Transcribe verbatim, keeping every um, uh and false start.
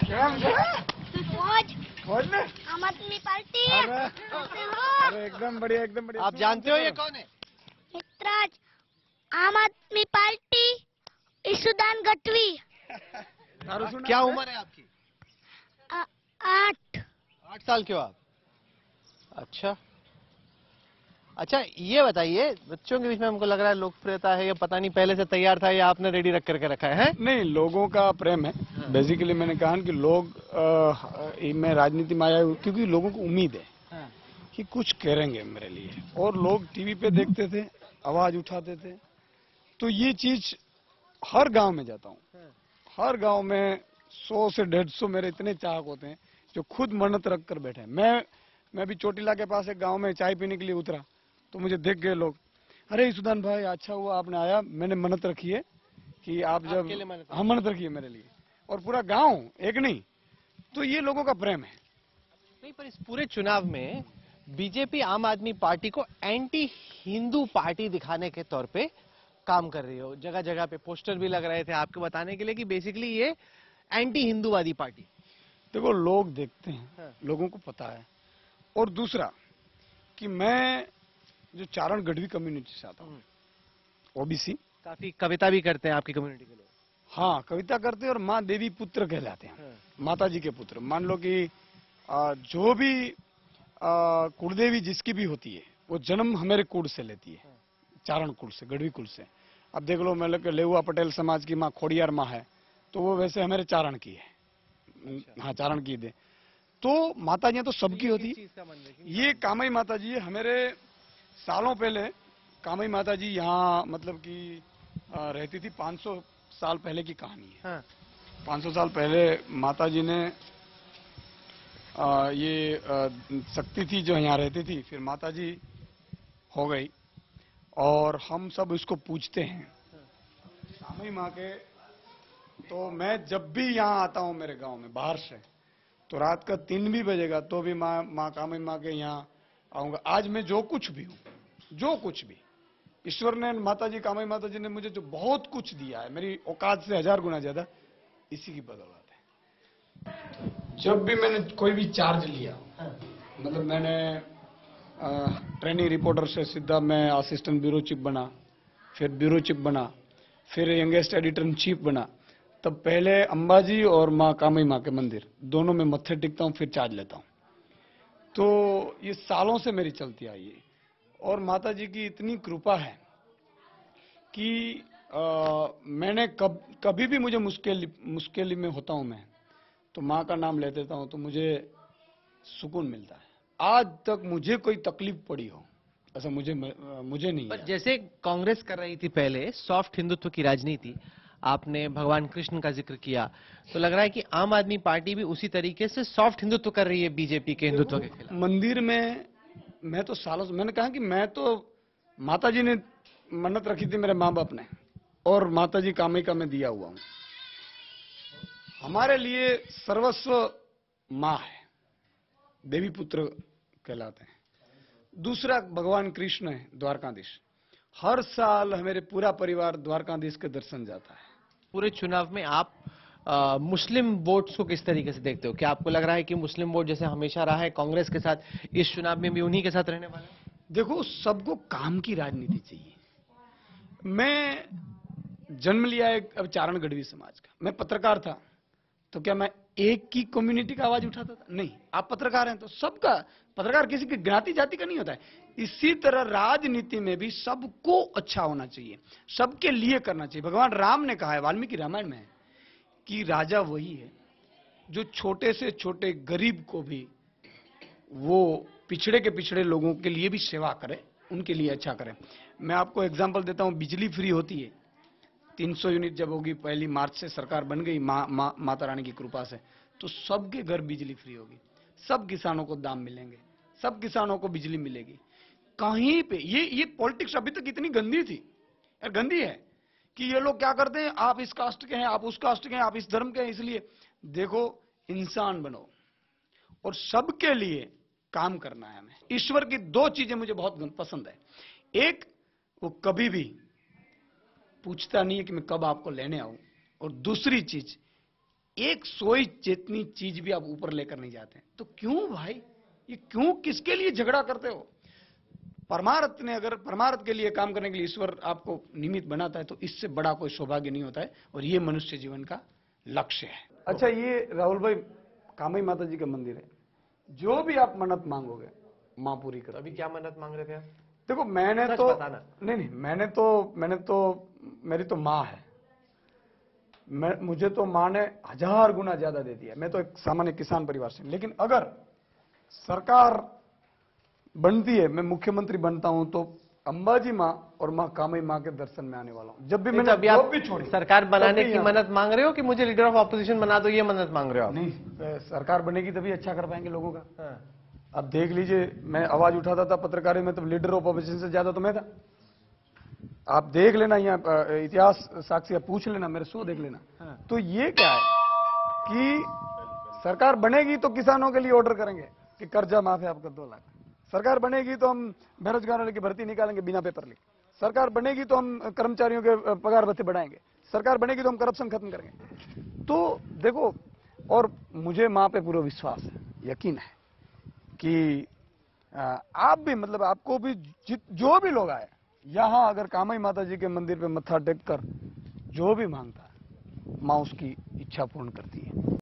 फौज फौज में आम आदमी पार्टी है। अरे कैसे हो? अरे एकदम बढ़िया एकदम बढ़िया। आप जानते हो ये कौन है? मित्राज आम आदमी पार्टी ईशुदान गढ़वी। दारू सुना क्या आपने? उम्र है आपकी? आ- आठ आठ साल के हो आप? अच्छा अच्छा, ये बताइए, बच्चों के बीच में हमको लग रहा है लोकप्रियता है, या पता नहीं पहले से तैयार था या आपने रेडी रख करके रखा है, है? नहीं, लोगों का प्रेम है। बेसिकली मैंने कहा कि लोग आ, मैं राजनीति में आया हूं क्योंकि लोगों को उम्मीद है हाँ। कि कुछ करेंगे मेरे लिए, और लोग टीवी पे देखते थे, आवाज उठाते थे। तो ये चीज हर गांव में जाता हूँ, हर गांव में सौ से डेढ़ सौ मेरे इतने चाहक होते हैं जो खुद मन्नत रख कर बैठे हैं। मैं मैं भी चोटीला के पास एक गांव में चाय पीने के लिए उतरा तो मुझे देख गए लोग, अरे सुदान भाई अच्छा हुआ आपने आया, मैंने मन्नत रखी है कि आप जब आपके लिए मन्नत हम मन्नत रखी है मेरे लिए, और पूरा गांव एक नहीं। तो ये लोगों का प्रेम है। नहीं, पर इस पूरे चुनाव में बीजेपी आम आदमी पार्टी को एंटी हिंदू पार्टी दिखाने के तौर पे काम कर रही हो। जगह जगह पे पोस्टर भी लग रहे थे आपको बताने के लिए कि बेसिकली ये एंटी हिंदूवादी पार्टी। देखो, लोग देखते हैं, हाँ। लोगों को पता है। और दूसरा कि मैं जो चारण गढ़वी कम्युनिटी से आता हूँ, ओबीसी, काफी कविता भी करते हैं आपकी कम्युनिटी के लोग। हाँ कविता करते हैं और माँ देवी पुत्र कहलाते हैं। हाँ। माता जी के पुत्र। मान लो कि आ, जो भी आ, कुलदेवी जिसकी भी होती है वो जन्म हमारे कुल से लेती है, चारण कुल से, गढ़वी कुल से। अब देख लो, मतलब कि लेहुआ पटेल समाज की माँ खोड़ियार माँ है तो वो वैसे हमारे चारण की है। हाँ, चारण की दे। तो माता जी तो सबकी होती है। ये कामई माता जी है। हमारे सालों पहले कामई माता जी यहाँ मतलब कि आ, रहती थी। पाँच सौ साल पहले की कहानी है। हाँ। पाँच सौ साल पहले माता जी ने आ, ये आ, शक्ति थी जो यहाँ रहती थी, फिर माता जी हो गई और हम सब इसको पूजते हैं कामई माँ के। तो मैं जब भी यहाँ आता हूँ मेरे गांव में बाहर से, तो रात का तीन भी बजेगा तो भी माँ माँ कामई माँ के यहाँ आऊंगा। आज मैं जो कुछ भी हूँ, जो कुछ भी ईश्वर ने, माता जी, कामई माता जी ने मुझे जो बहुत कुछ दिया है, मेरी औकात से हजार गुना ज्यादा, इसी की बदौलत है। जब भी मैंने कोई भी चार्ज लिया, मतलब मैंने ट्रेनिंग रिपोर्टर से सीधा मैं असिस्टेंट ब्यूरो चीफ बना, फिर ब्यूरो चीफ बना, फिर यंगेस्ट एडिटर इन चीफ बना, तब पहले अंबाजी और माँ कामई माँ के मंदिर दोनों में मत्थे टिकता हूँ, फिर चार्ज लेता हूँ। तो ये सालों से मेरी चलती आई है, और माता जी की इतनी कृपा है कि आ, मैंने कब कभी भी मुझे मुश्किल मुश्किल में होता हूँ मैं, तो माँ का नाम ले देता हूँ तो मुझे सुकून मिलता है। आज तक मुझे कोई तकलीफ पड़ी हो ऐसा मुझे मुझे नहीं पर है। जैसे कांग्रेस कर रही थी पहले सॉफ्ट हिंदुत्व की राजनीति, आपने भगवान कृष्ण का जिक्र किया, तो लग रहा है कि आम आदमी पार्टी भी उसी तरीके से सॉफ्ट हिंदुत्व कर रही है बीजेपी के हिंदुत्व के खिलाफ। मंदिर में मैं तो सालों से, मैंने कहा कि मैं तो, माता जी ने मन्नत रखी थी मेरे माँ बाप ने, और माता जी कामई का मैं दिया हुआ हूँ। हमारे लिए सर्वस्व माँ है, देवी पुत्र कहलाते हैं। दूसरा भगवान कृष्ण है, द्वारकाधीश। हर साल हमारे पूरा परिवार द्वारकाधीश के दर्शन जाता है। पूरे चुनाव में आप आ, मुस्लिम वोट्स को किस तरीके से देखते हो? क्या आपको लग रहा है कि मुस्लिम वोट जैसे हमेशा रहा है कांग्रेस के साथ, इस चुनाव में भी उन्हीं के साथ रहने वाला है? देखो, सबको काम की राजनीति चाहिए। मैं जन्म लिया एक अब चारण गढ़वी समाज का, मैं पत्रकार था, तो क्या मैं एक की कम्युनिटी का आवाज उठाता था? नहीं। आप पत्रकार हैं तो सबका, पत्रकार किसी की ज्ञाति जाति का नहीं होता है। इसी तरह राजनीति में भी सबको अच्छा होना चाहिए, सबके लिए करना चाहिए। भगवान राम ने कहा है, वाल्मीकि रामायण में है, कि राजा वही है जो छोटे से छोटे गरीब को भी, वो पिछड़े के पिछड़े लोगों के लिए भी सेवा करे, उनके लिए अच्छा करे। मैं आपको एग्जांपल देता हूं, बिजली फ्री होती है तीन सौ यूनिट जब होगी, पहली मार्च से सरकार बन गई मा, मा, माता रानी की कृपा से, तो सबके घर बिजली फ्री होगी, सब किसानों को दाम मिलेंगे, सब किसानों को बिजली मिलेगी। कहीं पे ये ये पॉलिटिक्स अभी तक इतनी गंदी थी, यार गंदी है, कि ये लोग क्या करते हैं, आप इस कास्ट के हैं, आप उस कास्ट के हैं, आप इस धर्म के हैं। इसलिए देखो, इंसान बनो और सबके लिए काम करना है हमें। ईश्वर की दो चीजें मुझे बहुत पसंद है। एक, वो कभी भी पूछता नहीं है कि मैं कब आपको लेने आऊं, और दूसरी चीज, एक सोई जितनी चीज भी आप ऊपर लेकर नहीं जाते हैं। तो क्यों भाई, ये क्यों, किसके लिए झगड़ा करते हो? परमार्थ ने, अगर परमार्थ के लिए काम करने के लिए ईश्वर आपको निमित्त बनाता है तो इससे बड़ा कोई सौभाग्य नहीं होता है, और ये मनुष्य जीवन का लक्ष्य है। अच्छा, ये राहुल भाई कामई माता जी का मंदिर है, जो भी आप मन्नत मांगोगे मां पूरी कर। अभी क्या मन्नत मांग रहे थे आप? देखो मैंने सच तो बताना। नहीं नहीं मैंने तो मैंने तो मेरी तो माँ है, मैं मुझे तो माँ ने हजार गुना ज्यादा दे दिया। मैं तो एक सामान्य किसान परिवार से, लेकिन अगर सरकार बनती है, मैं मुख्यमंत्री बनता हूं, तो अंबाजी माँ और माँ कामई माँ के दर्शन में आने वाला हूं। जब भी नहीं, मैंने तो अभी जॉब आप भी छोड़ी, सरकार बनाने तब भी की यहाँ- मन्नत मांग रहे हो कि मुझे लीडर ऑफ ऑपोजिशन बना दो, ये मन्नत मांग रहे हो आप? नहीं, अ, सरकार बनेगी तभी अच्छा कर पाएंगे लोगों का। हाँ। अब देख लीजिए, मैं आवाज उठाता था पत्रकारिता में, तो लीडर ऑफ ऑपोजिशन से ज्यादा तो मैं था। आप देख लेना, यहाँ अ, इतिहास साक्षी आप पूछ लेना, मेरे शो देख लेना। हाँ। तो ये क्या है कि सरकार बनेगी तो किसानों के लिए ऑर्डर करेंगे कि कर्जा माफ है आपका दो लाख। सरकार बनेगी तो हम बेरोजगारों की भर्ती निकालेंगे बिना पेपर लिखे। सरकार बनेगी तो हम कर्मचारियों के अ, पगार भत्ते बढ़ाएंगे। सरकार बनेगी तो हम करप्शन खत्म करेंगे। तो देखो, और मुझे माँ पे पूरा विश्वास है, यकीन है कि अ, आप भी, मतलब आपको भी, जित जो भी लोग आए यहाँ, अगर कामई माता जी के मंदिर पे मत्था टेक कर जो भी मांगता है, माँ उसकी इच्छा पूर्ण करती है।